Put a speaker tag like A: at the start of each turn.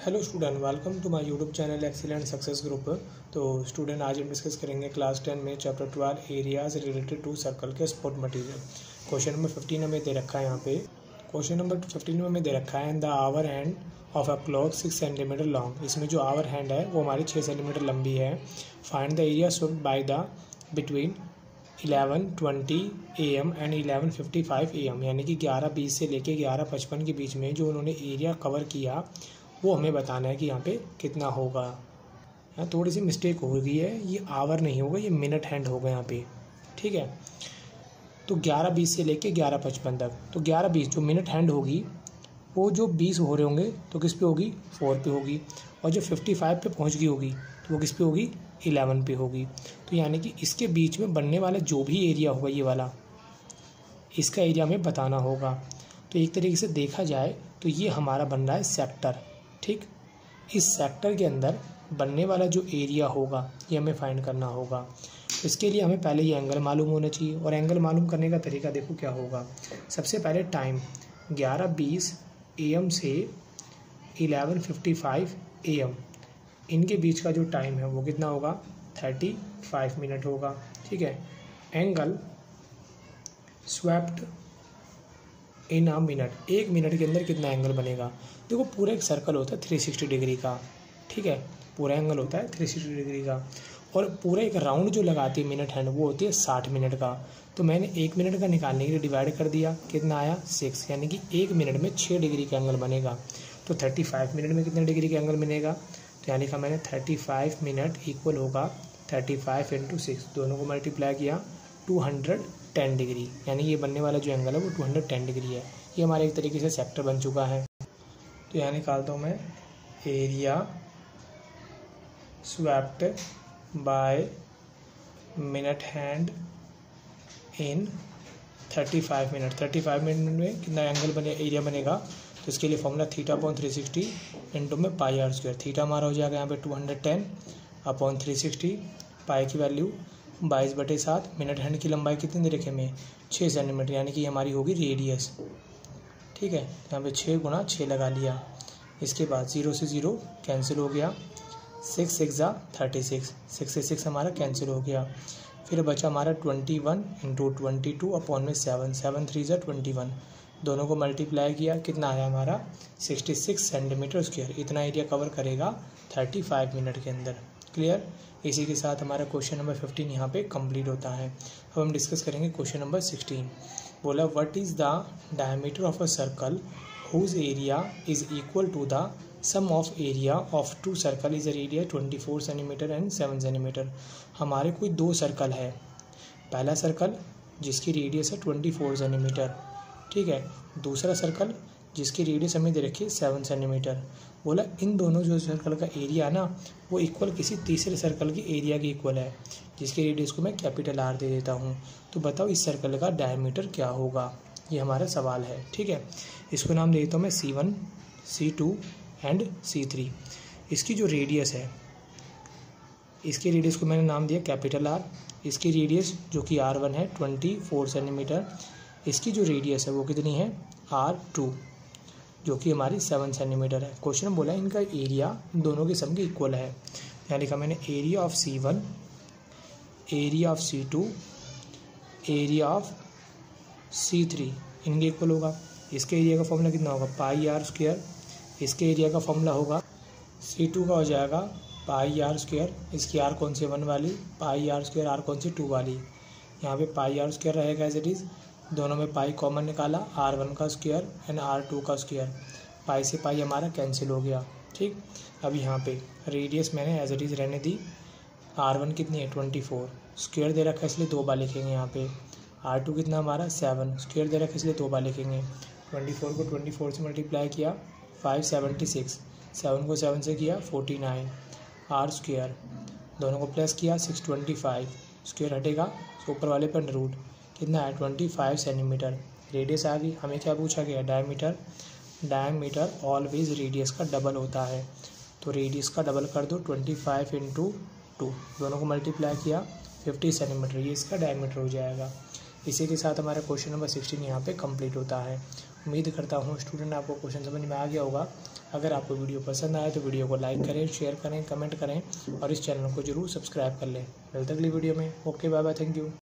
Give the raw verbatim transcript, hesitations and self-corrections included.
A: Hello student, welcome to my YouTube channel excellent success group. तो student, आज हम discuss करेंगे क्लास टेन में chapter twelve areas related to circle के support material. Question number fifteen हमें दे रखा है यहाँ पे। क्वेश्चन नंबर फिफ्टीन में हमें दे रखा है the hour hand of a clock six centimetre long. इसमें जो आवर हैंड है वो हमारी छः सेंटीमीटर लंबी है। Find the area swept by the between eleven twenty A M and eleven fifty five A M, यानी कि ग्यारह बीस से लेके ग्यारह पचपन के बीच में जो उन्होंने एरिया कवर किया वो हमें बताना है कि यहाँ पे कितना होगा। यहाँ थोड़ी सी मिस्टेक हो गई है, ये आवर नहीं होगा, ये मिनट हैंड होगा यहाँ पे। ठीक है, तो ग्यारह बीस से लेके ग्यारह पचपन तक, तो ग्यारह बीस जो मिनट हैंड होगी वो जो बीस हो रहे होंगे तो किस पे होगी, फोर पे होगी। और जो फिफ्टी फाइव पे पहुँच गई होगी तो वो किस पे होगी, इलेवन पे होगी। तो यानी कि इसके बीच में बनने वाला जो भी एरिया होगा ये वाला, इसका एरिया हमें बताना होगा। तो एक तरीके से देखा जाए तो ये हमारा बन रहा है सेक्टर। ठीक, इस सेक्टर के अंदर बनने वाला जो एरिया होगा ये हमें फाइंड करना होगा। इसके लिए हमें पहले ये एंगल मालूम होना चाहिए, और एंगल मालूम करने का तरीका देखो क्या होगा। सबसे पहले टाइम ग्यारह बीस ए एम से eleven fifty five A M, इनके बीच का जो टाइम है वो कितना होगा, थर्टी फाइव मिनट होगा। ठीक है, angle swept in a minute, एक मिनट के अंदर कितना एंगल बनेगा। देखो पूरा एक सर्कल होता है थ्री सिक्सटी डिग्री का। ठीक है, पूरा एंगल होता है थ्री सिक्सटी डिग्री का, और पूरा एक राउंड जो लगाती है मिनट हैंड वो होती है साठ मिनट का। तो मैंने एक मिनट का निकालने के लिए डिवाइड कर दिया, कितना आया, सिक्स, यानी कि एक मिनट में छः डिग्री का एंगल बनेगा। तो थर्टी फाइव मिनट में कितने डिग्री का एंगल बनेगा, तो यानी कि मैंने थर्टी फाइव मिनट इक्वल होगा थर्टी फाइव इंटू सिक्स, दोनों को मल्टीप्लाई किया टू हंड्रेड टेन डिग्री, यानी ये बनने वाला जो एंगल है वो टू हंड्रेड टेन डिग्री है। ये हमारे एक तरीके से सेक्टर बन चुका है। तो यहाँ निकालता हूँ मैं area swept by minute hand in thirty five minute. Thirty five minute में कितना एंगल बने, एरिया बनेगा। तो इसके लिए formula theta upon three sixty into में पाई आर स्क्वायर। थीटा हमारा हो जाएगा यहाँ पे two hundred ten upon three sixty, pi की वैल्यू बाईस बटे सात। मिनट हैंड की लंबाई कितनी दे रखे में, छः सेंटीमीटर, यानी कि हमारी होगी रेडियस। ठीक है, यहाँ पे छः गुना छः लगा लिया। इसके बाद ज़ीरो से ज़ीरो कैंसिल हो गया, सिक्स सिक्स ज़ा थर्टी सिक्स, सिक्स से सिक्स हमारा कैंसिल हो गया। फिर बचा हमारा twenty one into twenty two upon में सेवन, सेवन थ्री ज़ा ट्वेंटी वन, दोनों को मल्टीप्लाई किया, कितना आया हमारा सिक्सटी सिक्स सेंटीमीटर स्क्वायर। इतना एरिया कवर करेगा थर्टी फाइव मिनट के अंदर। क्लियर। इसी के साथ हमारा क्वेश्चन नंबर फिफ्टीन यहाँ पे कंप्लीट होता है। अब हम डिस्कस करेंगे क्वेश्चन नंबर सिक्सटीन। बोला what is the diameter of a circle whose area is equal to the sum of area of two circle is a radii twenty four centimetre and seven centimetre. हमारे कोई दो circle है, पहला circle जिसकी radius है twenty four centimetre, ठीक है, दूसरा सर्कल जिसकी रेडियस हमें दे रखी है सेवन सेंटीमीटर। बोला इन दोनों जो सर्कल का एरिया ना वो इक्वल किसी तीसरे सर्कल की एरिया के इक्वल है, जिसकी रेडियस को मैं कैपिटल आर दे देता हूँ। तो बताओ इस सर्कल का डायमीटर क्या होगा, ये हमारा सवाल है। ठीक है, इसको नाम दे देता हूँ मैं C one, C two and C three. इसकी जो रेडियस है, इसकी रेडियस को मैंने नाम दिया कैपिटल आर। इसकी रेडियस जो कि आर वन है ट्वेंटी फोर सेंटीमीटर, इसकी जो रेडियस है वो कितनी है, आर टू, जो कि हमारी सेवन सेंटीमीटर है। क्वेश्चन बोला इनका एरिया इन दोनों के सम के इक्वल है, यानी लिखा मैंने area of C one, area of C two, area of C three इनके इक्वल होगा। इसके एरिया का फॉर्मूला कितना होगा, पाई आर स्क्वायर। इसके एरिया का फॉर्मूला होगा सी टू का हो जाएगा पाई आर स्क्वायर, इसकी आर कौन सी वन वाली, पाई आर स्क्वायर, आर कौन सी टू वाली। यहाँ पे पाई आर स्क्वायर रहेगा एज इट इज़, दोनों में पाई कॉमन निकाला, आर वन का स्क्वायर एंड आर टू का स्क्वायर, पाई से पाई हमारा कैंसिल हो गया। ठीक, अब यहाँ पे रेडियस मैंने एज इट इज़ रहने दी, आर वन कितनी है ट्वेंटी फोर, स्क्वायर दे रखा है इसलिए दो बार लिखेंगे यहाँ पे। आर टू कितना हमारा सेवन, स्क्वायर दे रखा है इसलिए दो बार लिखेंगे। ट्वेंटी फोर को ट्वेंटी फोर से मल्टीप्लाई किया फाइव सेवेंटी सिक्स, सेवन को सेवन से किया फोर्टी नाइन, आर स्क्वायर, दोनों को प्लस किया सिक्स ट्वेंटी फाइव, स्क्वायर हटेगा तो ऊपर वाले पर रूट, कितना है ट्वेंटी फाइव सेंटीमीटर। रेडियस आ गई, हमें क्या पूछा गया, डायमीटर। डायमीटर ऑलवेज रेडियस का डबल होता है, तो रेडियस का डबल कर दो, ट्वेंटी फाइव इंटू टू, दोनों को मल्टीप्लाई किया फिफ्टी सेंटीमीटर, ये इसका डायमीटर हो जाएगा। इसी के साथ हमारा क्वेश्चन नंबर सिक्सटीन यहाँ पे कंप्लीट होता है। उम्मीद करता हूँ स्टूडेंट आपको क्वेश्चन समझ में आ गया होगा। अगर आपको वीडियो पसंद आए तो वीडियो को लाइक करें, शेयर करें, कमेंट करें और इस चैनल को जरूर सब्सक्राइब कर लें। मिलते अगली वीडियो में। Okay, bye bye, thank you.